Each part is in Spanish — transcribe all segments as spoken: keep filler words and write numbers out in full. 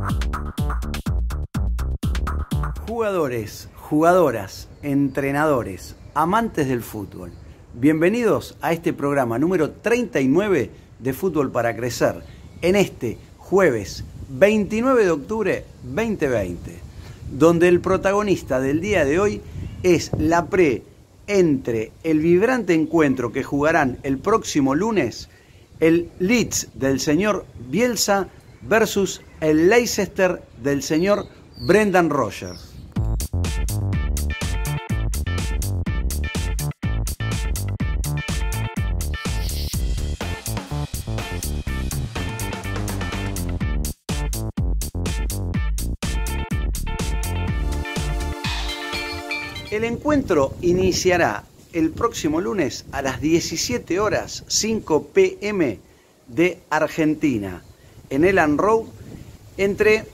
Jugadores, jugadoras, entrenadores, amantes del fútbol, bienvenidos a este programa número treinta y nueve de Fútbol para Crecer, en este jueves veintinueve de octubre veinte veinte, donde el protagonista del día de hoy es la pre entre el vibrante encuentro que jugarán el próximo lunes el Leeds del señor Bielsa versus el Leicester del señor Brendan Rodgers. El encuentro iniciará el próximo lunes a las diecisiete horas cinco pe eme de Argentina, en Elland Road, entre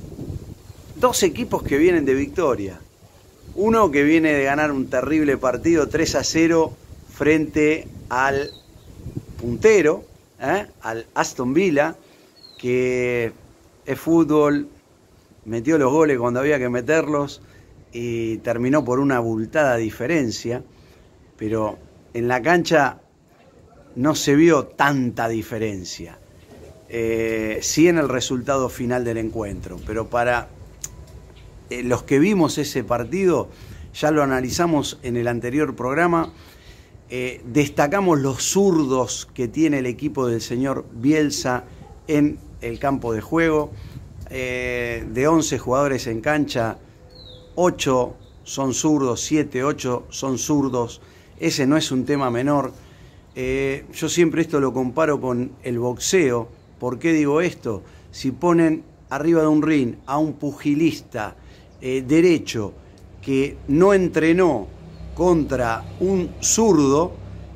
dos equipos que vienen de victoria. Uno que viene de ganar un terrible partido tres a cero frente al puntero, ¿eh? al Aston Villa, que es fútbol, metió los goles cuando había que meterlos, y terminó por una abultada diferencia, pero en la cancha no se vio tanta diferencia, eh, sí en el resultado final del encuentro, pero para eh, los que vimos ese partido, ya lo analizamos en el anterior programa, eh, destacamos los zurdos que tiene el equipo del señor Bielsa en el campo de juego. Eh, de once jugadores en cancha, ocho son zurdos, siete, ocho son zurdos. Ese no es un tema menor. Eh, yo siempre esto lo comparo con el boxeo. ¿Por qué digo esto? Si ponen arriba de un ring a un pugilista eh, derecho que no entrenó contra un zurdo,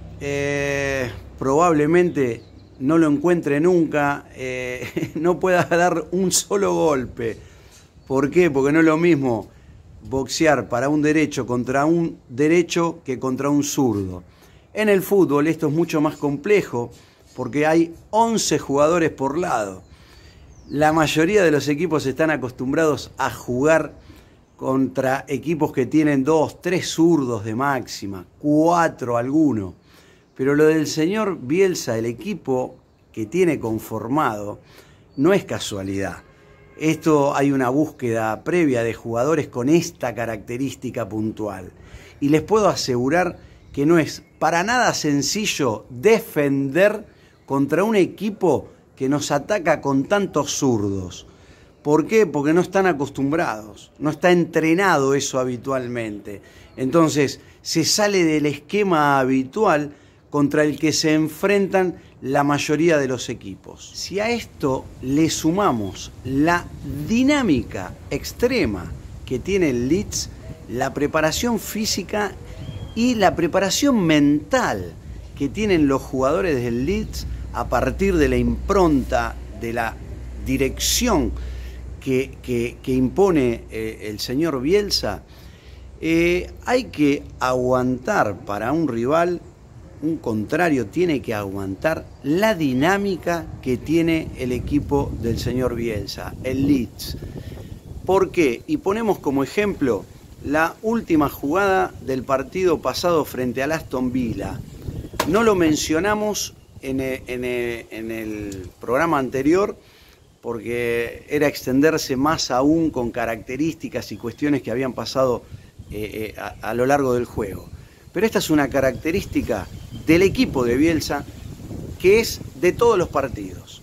eh, probablemente no lo encuentre nunca, eh, no pueda dar un solo golpe. ¿Por qué? Porque no es lo mismo boxear para un derecho contra un derecho que contra un zurdo. En el fútbol esto es mucho más complejo porque hay once jugadores por lado. La mayoría de los equipos están acostumbrados a jugar contra equipos que tienen dos, tres zurdos de máxima, cuatro alguno. Pero lo del señor Bielsa, el equipo que tiene conformado, no es casualidad. Esto hay una búsqueda previa de jugadores con esta característica puntual. Y les puedo asegurar que no es para nada sencillo defender contra un equipo que nos ataca con tantos zurdos. ¿Por qué? Porque no están acostumbrados, no está entrenado eso habitualmente. Entonces se sale del esquema habitual contra el que se enfrentan la mayoría de los equipos. Si a esto le sumamos la dinámica extrema que tiene el Leeds, la preparación física y la preparación mental que tienen los jugadores del Leeds a partir de la impronta, de la dirección que, que, que impone eh, el señor Bielsa, eh, hay que aguantar para un rival. Un contrario tiene que aguantar la dinámica que tiene el equipo del señor Bielsa, el Leeds. ¿Por qué? Y ponemos como ejemplo la última jugada del partido pasado frente al Aston Villa. No lo mencionamos en el, en el, en el programa anterior porque era extenderse más aún con características y cuestiones que habían pasado eh, eh, a, a lo largo del juego. Pero esta es una característica del equipo de Bielsa que es de todos los partidos.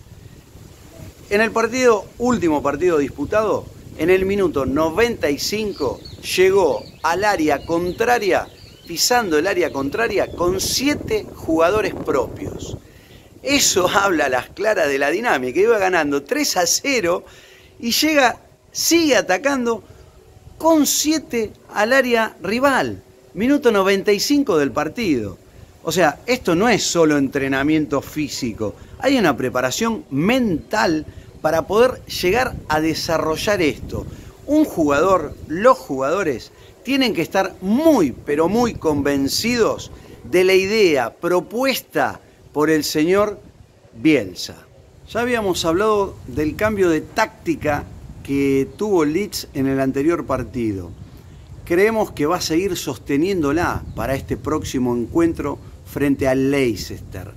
En el partido, último partido disputado, en el minuto noventa y cinco llegó al área contraria, pisando el área contraria con siete jugadores propios. Eso habla a las claras de la dinámica. Iba ganando tres a cero y llega, sigue atacando con siete al área rival. Minuto noventa y cinco del partido. O sea, esto no es solo entrenamiento físico. Hay una preparación mental para poder llegar a desarrollar esto. Un jugador, los jugadores, tienen que estar muy, pero muy convencidos de la idea propuesta por el señor Bielsa. Ya habíamos hablado del cambio de táctica que tuvo Leeds en el anterior partido. Creemos que va a seguir sosteniéndola para este próximo encuentro frente al Leicester.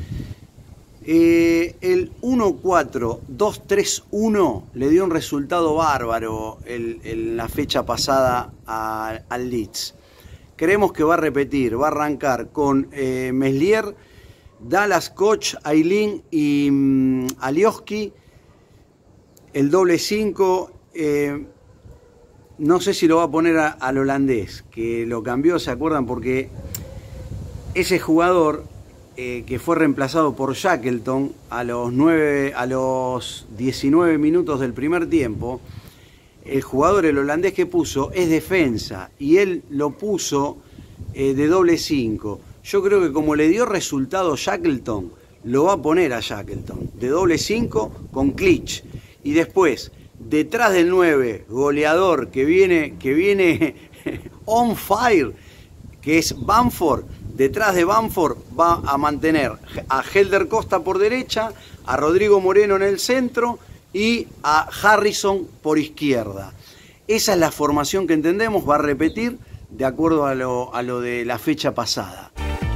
Eh, el uno cuatro dos tres uno le dio un resultado bárbaro el, el, la fecha pasada a, al Leeds. Creemos que va a repetir, va a arrancar con eh, Meslier, Dallas, Koch, Aylin y um, Alioski, el doble cinco. Eh, no sé si lo va a poner a, al holandés, que lo cambió, ¿se acuerdan? Porque ese jugador eh, que fue reemplazado por Shackleton a los, nueve, a los diecinueve minutos del primer tiempo, el jugador, el holandés que puso, es defensa y él lo puso eh, de doble cinco. Yo creo que como le dio resultado Shackleton, lo va a poner a Shackleton de doble cinco con Clich. Y después, detrás del nueve, goleador que viene, que viene on fire, que es Bamford. Detrás de Bamford va a mantener a Helder Costa por derecha, a Rodrigo Moreno en el centro y a Harrison por izquierda. Esa es la formación que entendemos, va a repetir de acuerdo a lo, a lo de la fecha pasada.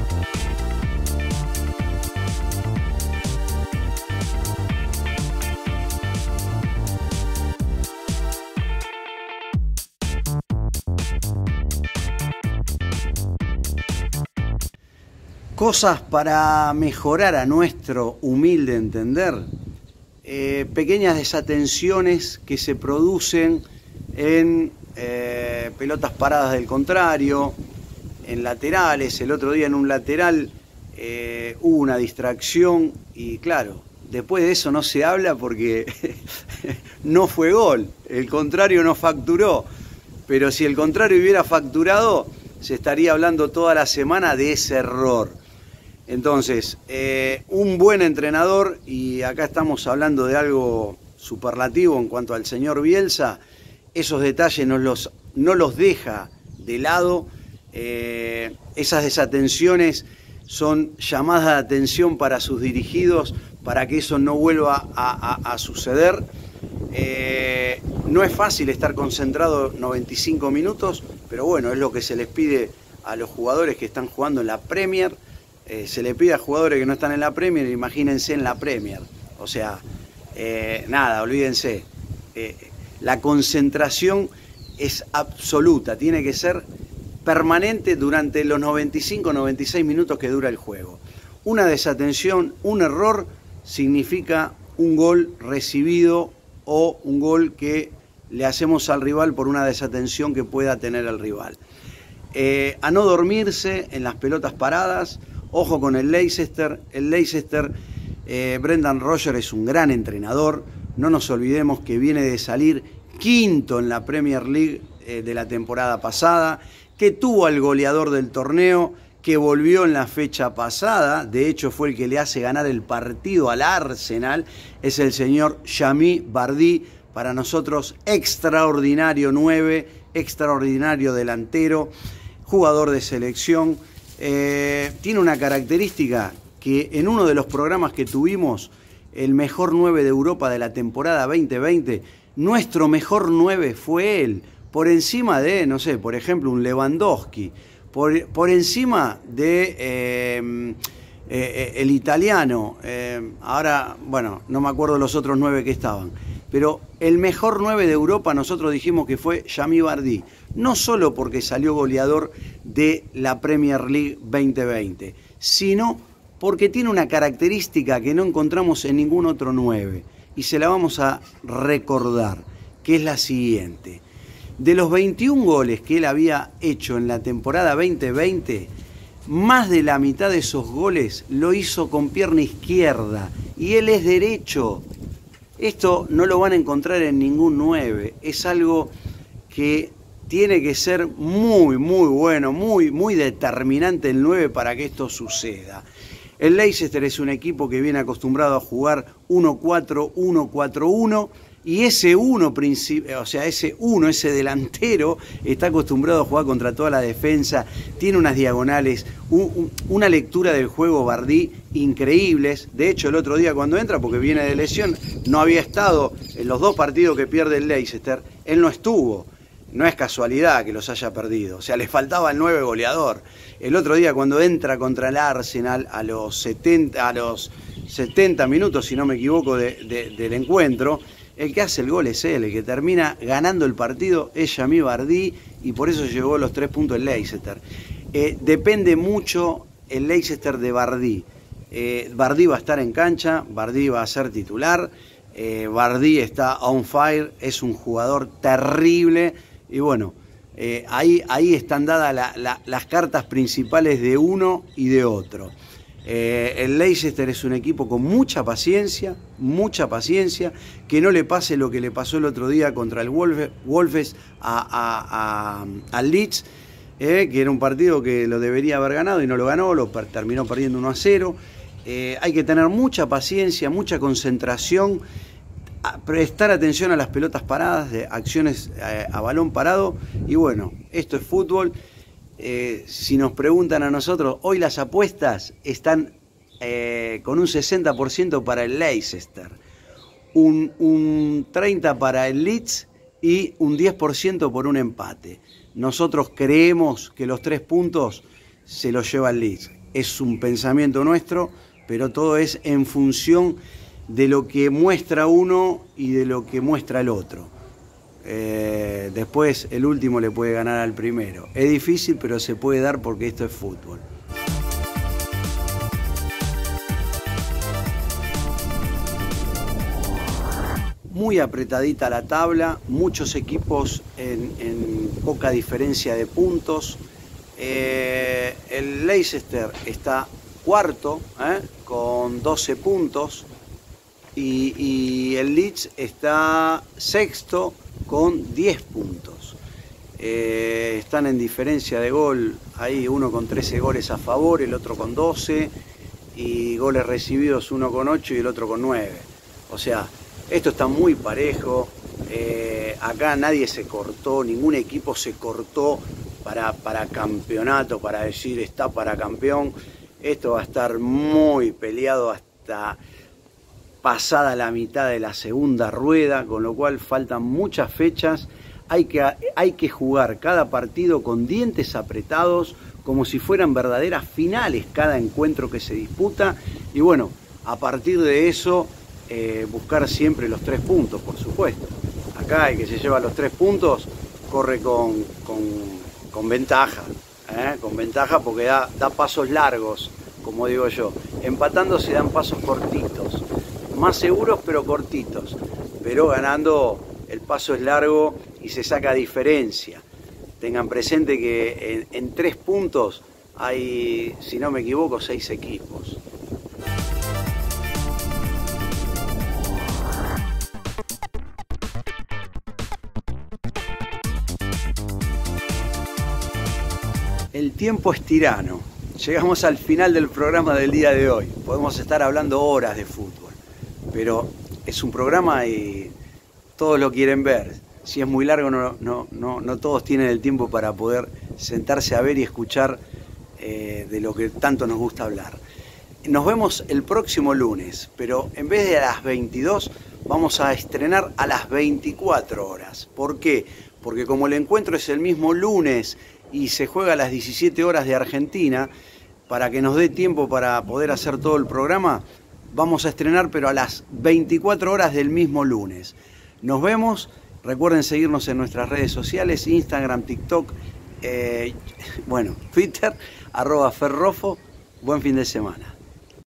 Cosas para mejorar a nuestro humilde entender. Eh, pequeñas desatenciones que se producen en eh, pelotas paradas del contrario, en laterales. El otro día en un lateral eh, hubo una distracción y claro, después de eso no se habla porque no fue gol, el contrario no facturó, pero si el contrario hubiera facturado se estaría hablando toda la semana de ese error. Entonces, eh, un buen entrenador, y acá estamos hablando de algo superlativo en cuanto al señor Bielsa, esos detalles no los, no los deja de lado. Eh, esas desatenciones son llamadas de atención para sus dirigidos, para que eso no vuelva a, a, a suceder. Eh, no es fácil estar concentrado noventa y cinco minutos, pero bueno, es lo que se les pide a los jugadores que están jugando en la Premier. Eh, se le pide a jugadores que no están en la Premier, imagínense en la Premier. O sea, eh, nada, olvídense. Eh, la concentración es absoluta, tiene que ser permanente durante los noventa y cinco noventa y seis minutos que dura el juego. Una desatención, un error, significa un gol recibido o un gol que le hacemos al rival por una desatención que pueda tener el rival. Eh, a no dormirse en las pelotas paradas. Ojo con el Leicester. El Leicester, eh, Brendan Rodgers es un gran entrenador. No nos olvidemos que viene de salir quinto en la Premier League eh, de la temporada pasada, que tuvo al goleador del torneo, que volvió en la fecha pasada. De hecho, fue el que le hace ganar el partido al Arsenal. Es el señor Jamie Vardy. Para nosotros, extraordinario nueve, extraordinario delantero, jugador de selección. Eh, tiene una característica que en uno de los programas que tuvimos, el mejor nueve de Europa de la temporada veinte veinte, nuestro mejor nueve fue él, por encima de, no sé, por ejemplo, un Lewandowski, por, por encima de eh, eh, el italiano, eh, ahora, bueno, no me acuerdo los otros nueve que estaban, pero el mejor nueve de Europa nosotros dijimos que fue Jamie Vardy, no solo porque salió goleador de la Premier League veinte veinte, sino porque tiene una característica que no encontramos en ningún otro nueve, y se la vamos a recordar, que es la siguiente. De los veintiún goles que él había hecho en la temporada veinte veinte, más de la mitad de esos goles lo hizo con pierna izquierda, y él es derecho. Esto no lo van a encontrar en ningún nueve, es algo que tiene que ser muy, muy bueno, muy, muy determinante el nueve para que esto suceda. El Leicester es un equipo que viene acostumbrado a jugar uno cuatro uno cuatro uno Y ese uno, o sea, ese uno, ese delantero, está acostumbrado a jugar contra toda la defensa, tiene unas diagonales, un, un, una lectura del juego Bardí increíbles. De hecho, el otro día cuando entra, porque viene de lesión, no había estado en los dos partidos que pierde el Leicester, él no estuvo. No es casualidad que los haya perdido, o sea, le faltaba el nueve goleador. El otro día cuando entra contra el Arsenal a los setenta, a los setenta minutos, si no me equivoco, de, de, del encuentro, el que hace el gol es él, el que termina ganando el partido es Jamie Vardy, y por eso llegó los tres puntos el Leicester. Eh, depende mucho el Leicester de Vardy. Eh, Vardy va a estar en cancha, Vardy va a ser titular, eh, Vardy está on fire, es un jugador terrible, y bueno, eh, ahí, ahí están dadas la, la, las cartas principales de uno y de otro. Eh, el Leicester es un equipo con mucha paciencia, mucha paciencia, que no le pase lo que le pasó el otro día contra el Wolves, Wolves a, a, a, al Leeds, eh, que era un partido que lo debería haber ganado y no lo ganó, lo per, terminó perdiendo uno a cero. Eh, hay que tener mucha paciencia, mucha concentración, a prestar atención a las pelotas paradas, de acciones a, a balón parado, y bueno, esto es fútbol. Eh, si nos preguntan a nosotros, hoy las apuestas están eh, con un sesenta por ciento para el Leicester, un, un treinta por ciento para el Leeds y un diez por ciento por un empate. Nosotros creemos que los tres puntos se los lleva el Leeds. Es un pensamiento nuestro, pero todo es en función de lo que muestra uno y de lo que muestra el otro. Eh, después el último le puede ganar al primero. Es difícil, pero se puede dar porque esto es fútbol. Muy apretadita la tabla, muchos equipos en, en poca diferencia de puntos. Eh, el Leicester está cuarto, eh, con doce puntos, y, y el Leeds está sexto con diez puntos. Eh, están en diferencia de gol, ahí uno con trece goles a favor, el otro con doce, y goles recibidos uno con ocho y el otro con nueve. O sea, esto está muy parejo. Eh, acá nadie se cortó, ningún equipo se cortó para, para campeonato, para decir está para campeón. Esto va a estar muy peleado hasta pasada la mitad de la segunda rueda, con lo cual faltan muchas fechas. Hay que, hay que jugar cada partido con dientes apretados, como si fueran verdaderas finales cada encuentro que se disputa, y bueno, a partir de eso eh, buscar siempre los tres puntos, por supuesto. Acá el que se lleva los tres puntos corre con, con, con ventaja, ¿eh? con ventaja porque da, da pasos largos, como digo yo. Empatando se dan pasos cortitos, más seguros pero cortitos, pero ganando el paso es largo y se saca diferencia. Tengan presente que en, en tres puntos hay, si no me equivoco, seis equipos. El tiempo es tirano. Llegamos al final del programa del día de hoy. Podemos estar hablando horas de fútbol, pero es un programa y todos lo quieren ver. Si es muy largo, no, no, no, no todos tienen el tiempo para poder sentarse a ver y escuchar eh, de lo que tanto nos gusta hablar. Nos vemos el próximo lunes, pero en vez de a las veintidós, vamos a estrenar a las veinticuatro horas. ¿Por qué? Porque como el encuentro es el mismo lunes y se juega a las diecisiete horas de Argentina, para que nos dé tiempo para poder hacer todo el programa, vamos a estrenar pero a las veinticuatro horas del mismo lunes. Nos vemos, recuerden seguirnos en nuestras redes sociales, Instagram, TikTok, eh, bueno, Twitter, arroba Ferrofo. Buen fin de semana.